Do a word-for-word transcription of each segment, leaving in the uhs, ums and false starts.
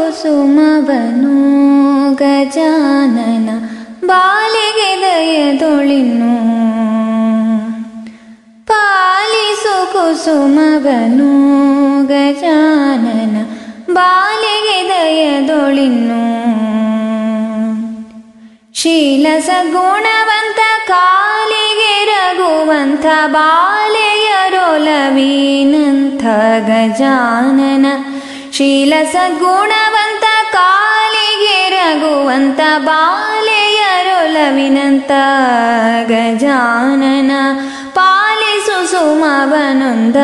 ಕುಸುಮವನು ಗಜಾನನ ಬಾಲಿಗೆ ದಯದೊಳಿನ್ನು ಪಾಲಿಸು ಕುಸುಮವನು ಗಜಾನನ ಬಾಲಿಗೆ ದಯದೊಳಿನ್ನು ಶೀಲ ಸದ್ಗುಣವಂತ ಕಾಲಿಗೆ ರಘುವಂತ ಬಾಲೆಯರೊಲವಿನಂಥ ಗಜಾನನ ಶೀಲ ಸದ್ಗುಣವಂತ ಕಾಲಿಗೆ ರಘುವಂತ ಬಾಲೆಯರೊಲವಿನಂಥ ಗಜಾನನ ಪಾಲಿಸು ಸುಮವನೊಂದ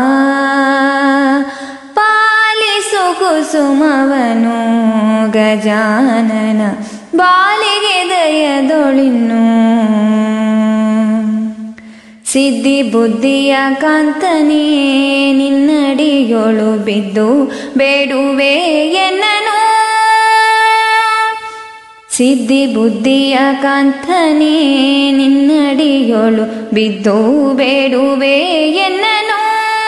ಪಾಲಿಸು ಕುಸುಮವನು ಗಜಾನನ ಬಾಲಿಗೆ ದಯದೊಳಿನ್ನು ಸಿದ್ಧಿ ಬುದ್ಧಿಯ ಕಾಂತನೇ ನಿನ್ನಡಿಯೊಳು ಬಿದ್ದು ಬೇಡುವೆ ಎನ್ನನು ಸಿದ್ಧಿ ಬುದ್ಧಿಯ ಕಾಂತನೇ ನಿನ್ನಡಿಯೊಳು ಬಿದ್ದು ಬೇಡುವೆ ಎನ್ನನು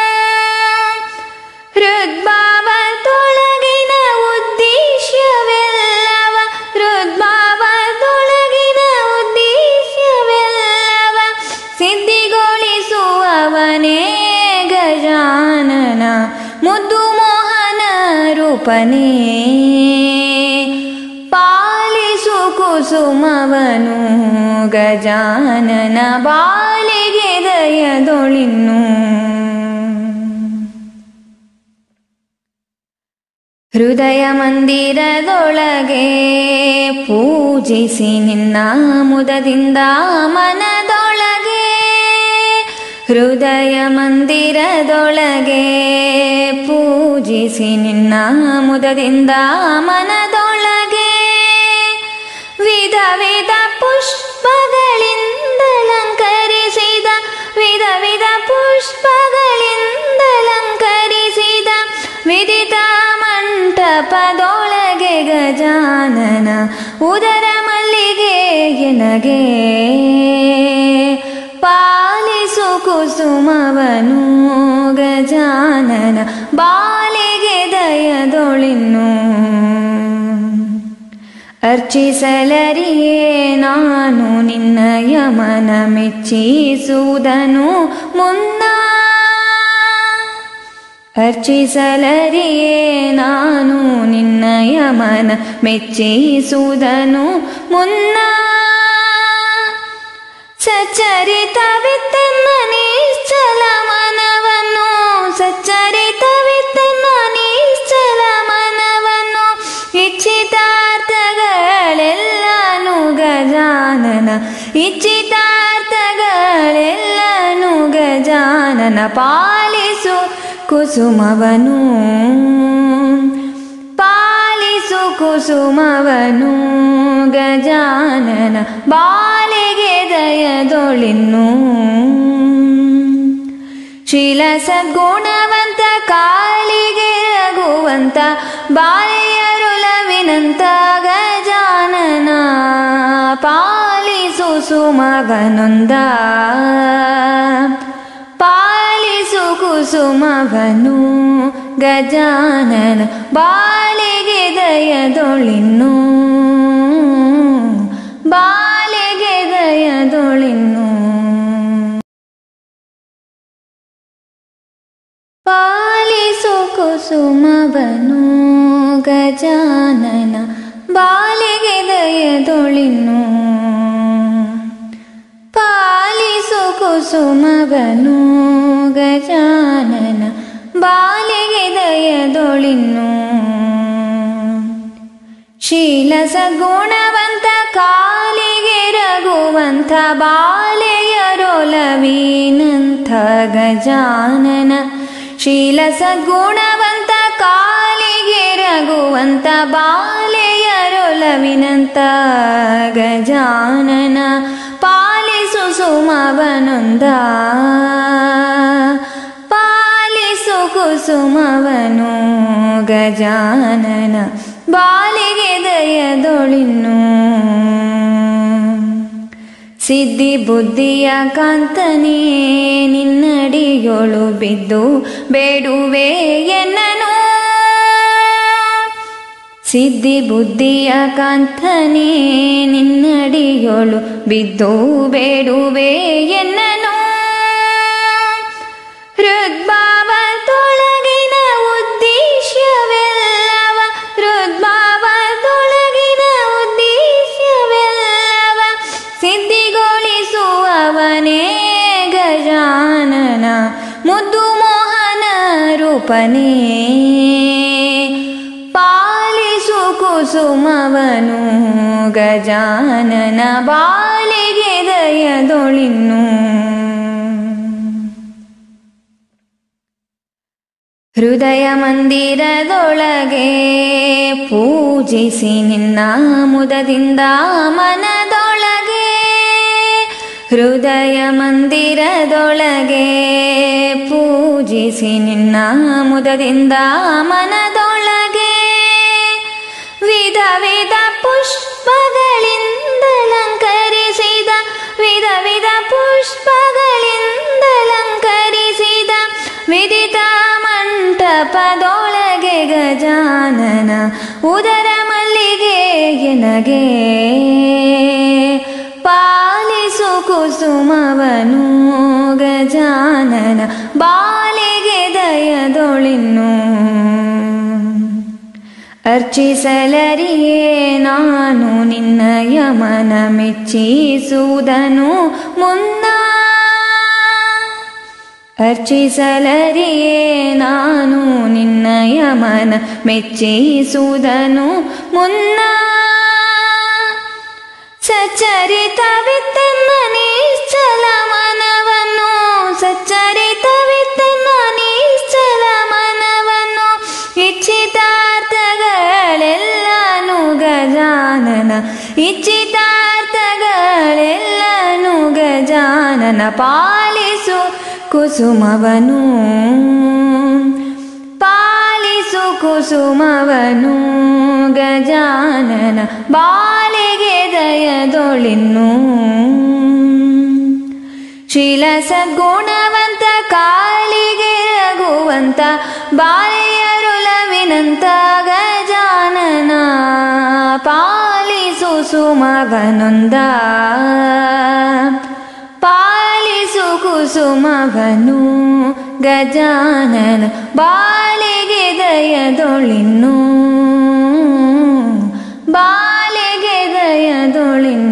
ಹೃದ್ಭಾವ ತೊಳಗಿನ ಉದ್ದೇಶವೆಲ್ಲವ ಹೃದ್ಭಾವ ತೊಳಗಿನ ಉದ್ದೇಶವೆಲ್ಲವ ಸಿದ್ಧಿಗೊಳಿಸುವವನೇ ಗಜಾನನ ಮುದ್ದು ಮೋಹನ ರೂಪನೇ ಪಾಲಿಸು ಕುಸುಮವನು ಗಜಾನನ ಬಾಲಿಗೆ ದಯದೊಳಿನ್ನು ಹೃದಯ ಮಂದಿರದೊಳಗೆ ಪೂಜಿಸಿ ನಿನ್ನ ಮುದದಿಂದ ಮನದೊಳಗೆ ಹೃದಯ ಮಂದಿರದೊಳಗೆ ಪೂಜಿಸಿ ನಿನ್ನ ಮುದದಿಂದ ಮನದೊಳಗೆ ವಿಧ ವಿಧ ಪುಷ್ಪಗಳಿಂದ ಅಲಂಕರಿಸಿದ ವಿಧ ವಿಧ ಪುಷ್ಪಗಳಿಂದ ಅಲಂಕರಿಸಿದ ವಿದಿತ ಮಂಟಪದೊಳಗೆ ಗಜಾನನ ಉದರ ಮಲ್ಲಿಗೆ ಎನಗೆ ಪಾಲಿಸು ಕುಸುಮವನು ಗಜಾನನ ಬಾಲಿಗೆ ದಯದೊಳಿನ್ನು ಅರ್ಚಿಸಲರಿಯೇ ನಾನು ನಿನ್ನ ಯಮನ ಮೆಚ್ಚಿಸುವುದನು ಮುನ್ನ ಅರ್ಚಿಸಲರಿಯೇ ನಾನು ನಿನ್ನ ಯಮನ ಮೆಚ್ಚಿಸುವುದನು ಮುನ್ನ ಸಚ್ಚರಿತವಿತ್ತೆನ್ನ ನಿಶ್ಚಲ ಮನವನ್ನು ಸಚ್ಚರಿತವಿತ್ತೆನ್ನ ನಿಶ್ಚಲ ಮನವನ್ನು ಇಚ್ಛಿತಾರ್ಥಗಳೆಲ್ಲನು ಗಜಾನನ ಇಚ್ಛಿತಾರ್ಥಗಳೆಲ್ಲನು ಗಜಾನನ ಪಾಲಿಸು ಕುಸುಮವನು ಪಾಲಿಸು ಕುಸುಮವನು ಗಜಾನನ ಬಾಲಿಗೆ ದಯದೊಳಿನ್ನು ಶೀಲ ಸದ್ಗುಣವಂತ ಕಾಲಿಗೆ ರಘುವಂತ ಬಾಲೆಯರೊಲವಿನಂತ ಗಜಾನನ ಪಾಲಿಸು ಸುಮವನೊಂದ ಪಾಲಿಸು ಕುಸುಮವನು ಗಜಾನನ ಬಾಲಿಗೆ ದಯದೊಳಿನ್ನು ಬಾಲಿಗೆ ದಯದೊಳಿನ್ನು ಪಾಲಿಸು ಕುಸುಮವನು ಗಜಾನನ ಬಾಲಿಗೆ ದಯದೊಳಿನ್ನು ಪಾಲಿಸು ಕುಸುಮವನು ಗಜಾನನ ಬಾಲಿಗೆ ದಯದೊಳಿನ್ನು ಶೀಲ ಸದ್ಗುಣವಂತ ಕಾಲಿಗೆ ರಘುವಂತ ಬಾಲೆಯರೊಲವಿನಂಥ ಗಜಾನನ ಶೀಲ ಸದ್ಗುಣವಂತ ಕಾಲಿಗೆ ರಘುವಂತ ಬಾಲೆಯರೊಲವಿನಂಥ ಗಜಾನನ ಪಾಲಿಸು ಸುಮವನೊಂದ ಪಾಲಿಸು ಕುಸುಮವನು ಗಜಾನನ ಬಾಲಿಗೆ ದಯದೊಳಿನ್ನು ಸಿದ್ಧಿ ಬುದ್ಧಿಯ ಕಾಂತನೇ ನಿನ್ನಡಿಯೊಳು ಬಿದ್ದು ಬೇಡುವೆ ಎನ್ನನು ಸಿದ್ಧಿ ಬುದ್ಧಿಯ ಕಾಂತನೇ ನಿನ್ನಡಿಯೋಳು ಬಿದ್ದು ಬೇಡುವೆ ಎನ್ನನು ಹೃದ್ಭಾವ ತೊಳಗಿನ ಉದ್ದೇಶವೆಲ್ಲವ ಹೃದ್ಭಾವ ತೊಳಗಿನ ಉದ್ದೇಶವೆಲ್ಲವ ಸಿದ್ಧಿಗೊಳಿಸುವವನೇ ಗಜಾನನ ಮುದ್ದು ಮೋಹನ ರೂಪನೇ ಪಾಲಿಸು ಕುಸುಮವನು ಗಜಾನನ ಬಾಲಿಗೆ ದಯದೊಳಿನ್ನು ಹೃದಯ ಮಂದಿರದೊಳಗೆ ಪೂಜಿಸಿ ನಿನ್ನ ಮುದದಿಂದ ಮನದೊಳಗೆ ಹೃದಯ ಮಂದಿರದೊಳಗೆ ಪೂಜಿಸಿ ನಿನ್ನ ಮುದದಿಂದ ಮನದೊಳಗೆ ವಿಧ ವಿಧ ಪುಷ್ಪಗಳಿಂದ ಅಲಂಕರಿಸಿದ ವಿಧ ವಿಧ ಪುಷ್ಪಗಳಿಂದ ಅಲಂಕರಿಸಿದ ವಿದಿತ ಮಂಟಪದೊಳಗೆ ಗಜಾನನ ಉದರ ಮಲ್ಲಿಗೆ ಎನಗೆ ಪಾಲಿಸು ಕುಸುಮವನು ಗಜಾನನ ಬಾಲಿಗೆ ದಯದೊಳಿನ್ನು ಅರ್ಚಿಸಲರಿಯೇ ನಾನು ನಿನ್ನ ಯಮನ ಮೆಚ್ಚಿಸುವುದನು ಮುನ್ನ ಅರ್ಚಿಸಲರಿಯೇ ನಾನು ನಿನ್ನ ಯಮನ ಮೆಚ್ಚಿಸುವುದನು ಮುನ್ನ ಸಚ್ಚರಿತವಿತ್ತೆನ್ನ ನಿಶ್ಚಲ ಮನವನ್ನು ಸಚ್ಚರಿತವಿತ್ತೆನ್ನ ನಿಶ್ಚಲ ಮನವನ್ನು ಇಚ್ಛಿತಾರ್ಥಗಳೆಲ್ಲನು ಗಜಾನನ ಇಚ್ಛಿತಾರ್ಥಗಳೆಲ್ಲನು ಗಜಾನನ ಪಾಲಿಸು ಕುಸುಮವನು ಪಾಲಿಸು ಕುಸುಮವನು ಗಜಾನನ ಬಾಲಿಗೆ ದಯದೊಳಿನ್ನು ಶೀಲ ಸದ್ಗುಣವಂತ ಕಾಲಿಗೆ ರಘುವಂತ ಬಾಲೆಯರುಲವಿನಂತ ಗಜಾನನ ಪಾಲಿಸು ಸುಮವನೊಂದ ಪಾಲಿಸು ಕುಸುಮವನು ಗಜಾನನ ಬಾಲಿಗೆ ದಯದೊಳಿನ್ನು ಬಾಲಿಗೆ ದಯದೊಳಿನ್ನು